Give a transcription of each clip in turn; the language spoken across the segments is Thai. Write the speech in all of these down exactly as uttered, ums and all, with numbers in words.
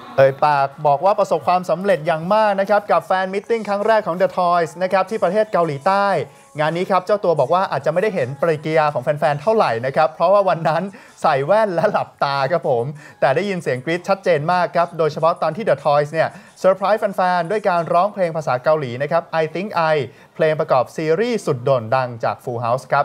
เอ่ยปากบอกว่าประสบความสำเร็จอย่างมากนะครับกับแฟนมิทติ้งครั้งแรกของ The Toys นะครับที่ประเทศเกาหลีใต้งานนี้ครับเจ้าตัวบอกว่าอาจจะไม่ได้เห็นปฏิกิริยาของแฟนๆเท่าไหร่นะครับเพราะว่าวันนั้นใส่แว่นและหลับตาครับผมแต่ได้ยินเสียงกรี๊ดชัดเจนมากครับโดยเฉพาะตอนที่ The Toys เนี่ยเซอร์ไพรส์แฟนๆด้วยการร้องเพลงภาษาเกาหลีนะครับ I Think I เพลงประกอบซีรีส์สุดโด่งดังจาก Full House ครับ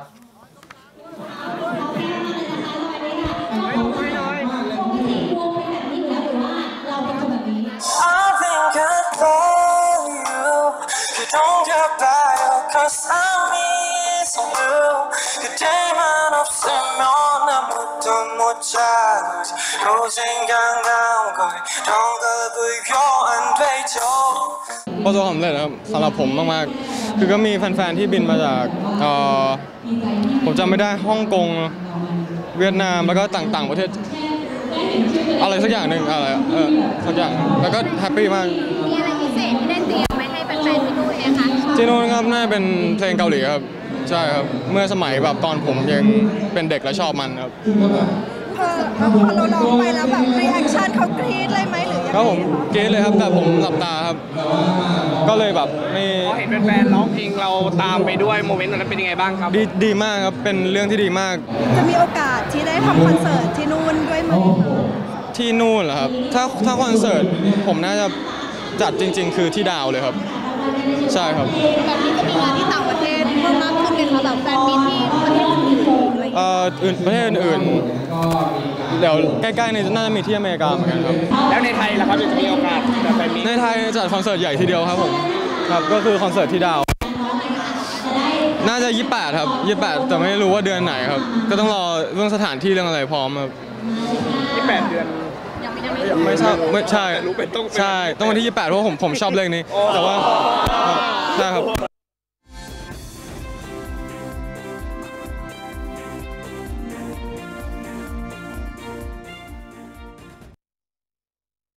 Cause I miss you 그때만 없으면 아무도 못 찾지 또 생각나온 걸 정답을 교환 되죠 ประสบความสำเร็จครับสำหรับผมมากๆคือก็มีแฟนๆที่บินมาจากผมจำไม่ได้ฮ่องกงเวียดนามแล้วก็ต่างๆประเทศอะไรสักอย่างหนึ่งอะไรเออสักอย่างแล้วก็แฮปปี้มากมีอะไรพิเศษที่ได้เตรียมไว้ให้แฟนๆที่นู่นไหมคะที่นู่นครับน่าจะเป็นเพลงเกาหลีครับใช่ครับเมื่อสมัยแบบตอนผมยังเป็นเด็กและชอบมันครับพอพอเราร้องไปแล้วแบบรีแอคชั่นเขากรี๊ดเลยไหมหรือยังไงครับผมกรี๊ดเลยครับแต่ผมหลับตาครับก็เลยแบบไม่พอเห็นแฟนๆร้องเพลงเราตามไปด้วยโมเมนต์นั้นเป็นยังไงบ้างครับดีดีมากครับเป็นเรื่องที่ดีมากจะมีโอกาสที่ได้ทำคอนเสิร์ตที่นู่นด้วยไหมที่นู่นเหรอครับถ้าถ้าคอนเสิร์ตผมน่าจะจัดจริงๆคือที่ดาวเลยครับใช่ครับแบบนี้จะมีงานที่ต่างประเทศเพิ่มมากขึ้นไหมคะแบบแฟนมีที่ประเทศอื่นๆอะไรเอ่ออื่นประเทศอื่นเดี๋ยวใกล้ๆนี่น่าจะมีที่อเมริกาเหมือนกันครับแล้วในไทยล่ะครับจะมีโอกาสแบบแฟนมีในไทยจัดคอนเสิร์ตใหญ่ทีเดียวครับผมครับก็คือคอนเสิร์ตที่ดาวน่าจะยี่สิบแปดครับยี่สิบแปดแต่ไม่รู้ว่าเดือนไหนครับก็ต้องรอเรื่องสถานที่เรื่องอะไรพร้อมครับยี่สิบแปดเดือนไม่ใช่ไม่ใช่รู้เป็นต้องใช่ต้องวันที่ยี่สิบแปดเพราะผมผมชอบเลขนี้แต่ว่าใช่ครับ